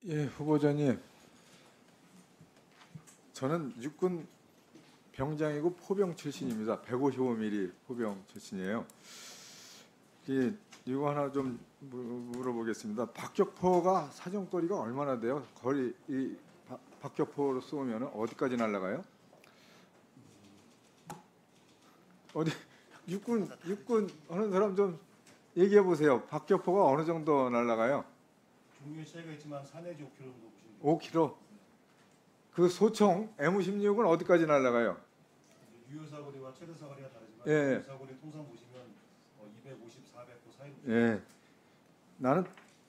예, 후보자님. 저는 육군 병장이고 포병 출신입니다. 155mm 포병 출신이에요. 이거 하나 좀 물어보겠습니다. 박격포가 사정거리가 얼마나 돼요? 거리 박격포로 쏘면 어디까지 날아가요? 어디 육군 하는 사람 좀 얘기해 보세요. 박격포가 어느 정도 날아가요? 종류의 차이가 있지만 4 내지 5km 정도 보시면 돼요. 5km. 그 소총 M16은 어디까지 날아가요? 유효 사거리와 최대 사거리가 다르지만 예. 유효 사거리 통상 보시면 250, 400도 사이로. 예. 나는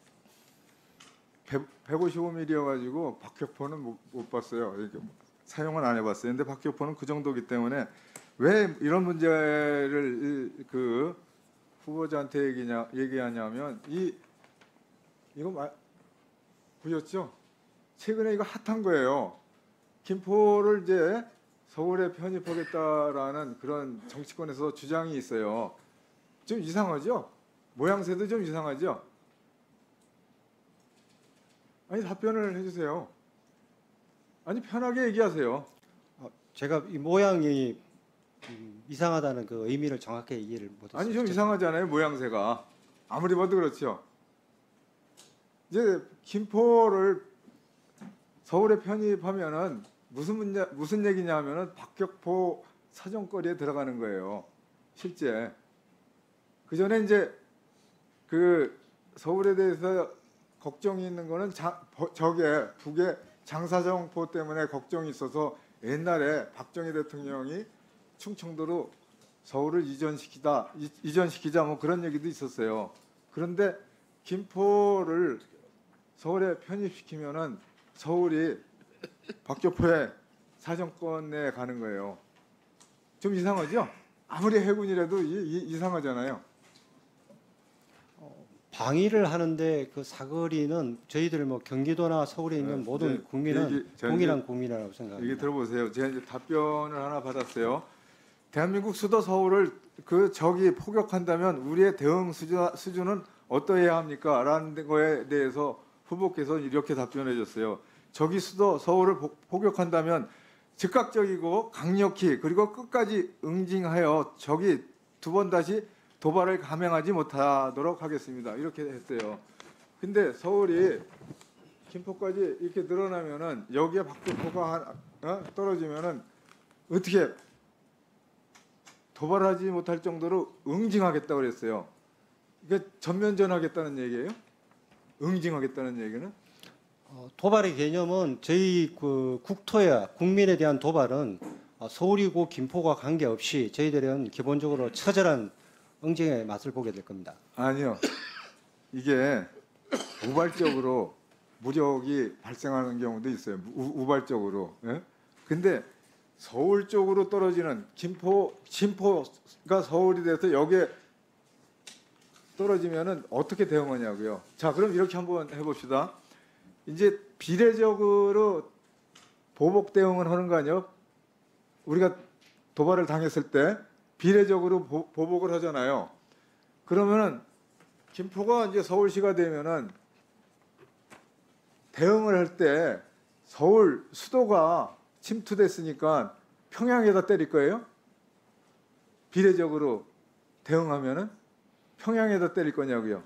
155mm여가지고 박격포는 못 봤어요. 이렇게 사용은 안 해봤어요. 근데 박격포는 그 정도기 때문에 왜 이런 문제를 그 후보자한테 얘기하냐면 이거 보셨죠? 최근에 이거 핫한 거예요. 김포를 이제 서울에 편입하겠다라는 그런 정치권에서 주장이 있어요. 좀 이상하죠? 모양새도 좀 이상하죠? 아니 답변을 해주세요. 아니 편하게 얘기하세요. 제가 이 모양이 이상하다는 그 의미를 정확히 이해를 못했어요. 아니 좀 이상하잖아요, 모양새가. 아무리 봐도 그렇죠. 이제 김포를 서울에 편입하면은 무슨 얘기냐면은 박격포 사정거리에 들어가는 거예요. 실제. 그 전에 이제 그 서울에 대해서 걱정이 있는 거는 저게 북의 장사정포 때문에 걱정이 있어서 옛날에 박정희 대통령이 충청도로 서울을 이전시키자 뭐 그런 얘기도 있었어요. 그런데 김포를 서울에 편입시키면은 서울이 박격포의 사정권에 가는 거예요. 좀 이상하죠? 아무리 해군이라도 이상하잖아요. 방위를 하는데 그 사거리는 저희들 뭐 경기도나 서울에 있는 모든 국민은 동일한 국민이라고 생각합니다. 얘기 들어보세요. 제가 이제 답변을 하나 받았어요. 대한민국 수도 서울을 적이 포격한다면 우리의 대응 수준은 어떠해야 합니까? 라는 거에 대해서 후보께서 이렇게 답변해 줬어요. 적이 수도 서울을 포격한다면 즉각적이고 강력히 그리고 끝까지 응징하여 적이 두 번 다시 도발을 감행하지 못하도록 하겠습니다. 이렇게 했어요. 근데 서울이 김포까지 이렇게 늘어나면은 여기에 박격포가 떨어지면은 어떻게 도발하지 못할 정도로 응징하겠다고 그랬어요. 이게 전면전하겠다는 얘기예요? 응징하겠다는 얘기는? 도발의 개념은 저희 그 국토야 국민에 대한 도발은 서울이고 김포가 관계없이 저희들은 기본적으로 처절한 응징의 맛을 보게 될 겁니다. 아니요. 이게 우발적으로 무력이 발생하는 경우도 있어요. 우발적으로. 예? 근데 서울 쪽으로 떨어지는 김포가 서울이 돼서 여기에 떨어지면은 어떻게 대응하냐고요. 자, 그럼 이렇게 한번 해봅시다. 이제 비례적으로 보복 대응을 하는 거 아니에요? 우리가 도발을 당했을 때 비례적으로 보복을 하잖아요. 그러면은 김포가 이제 서울시가 되면은 대응을 할 때 서울 수도가 침투됐으니까 평양에다 때릴 거예요? 비례적으로 대응하면은 평양에다 때릴 거냐고요?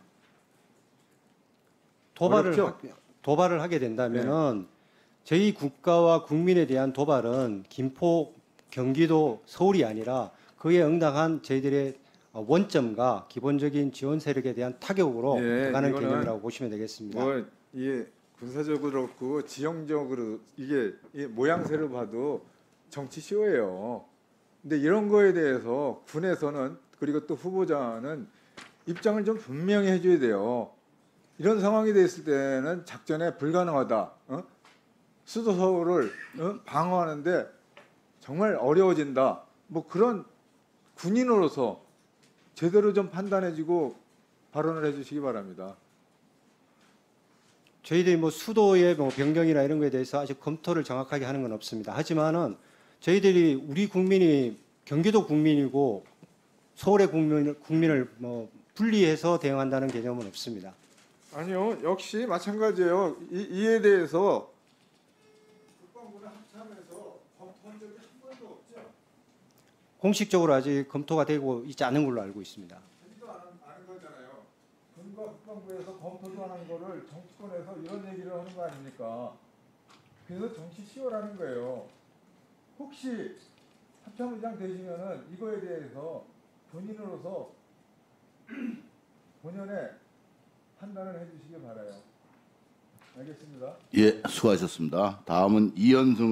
도발을 하게 된다면은 저희 국가와 국민에 대한 도발은 김포, 경기도, 서울이 아니라 그에 응당한 저희들의 원점과 기본적인 지원 세력에 대한 타격으로 들어가는 개념이라고 보시면 되겠습니다. 이게 군사적으로 그렇고 지형적으로 이게 모양새를 봐도 정치 쇼예요. 근데 이런 거에 대해서 군에서는 그리고 또 후보자는 입장을 좀 분명히 해줘야 돼요. 이런 상황이 됐을 때는 작전에 불가능하다. 수도 서울을 방어하는데 정말 어려워진다. 뭐 그런 군인으로서 제대로 좀 판단해주고 발언을 해주시기 바랍니다. 저희들이 뭐 수도의 뭐 변경이나 이런 거에 대해서 아직 검토를 정확하게 하는 건 없습니다. 하지만은 저희들이 우리 국민이 경기도 국민이고 서울의 국민을 뭐 분리해서 대응한다는 개념은 없습니다. 아니요, 역시 마찬가지예요. 이에 대해서 국방부는 합참에서 검토한 적이 한 번도 없죠. 공식적으로 아직 검토가 되고 있지 않은 걸로 알고 있습니다. 하지도 않은 거잖아요. 군과 국방부에서 검토도 안 한 거를 정치권에서 이런 얘기를 하는 거 아닙니까? 그래서 정치 시효라는 거예요. 혹시 합참의장 되시면은 이거에 대해서 본인으로서 본연의 판단을 해주시기 바라요. 알겠습니다. 예, 수고하셨습니다. 다음은 이현승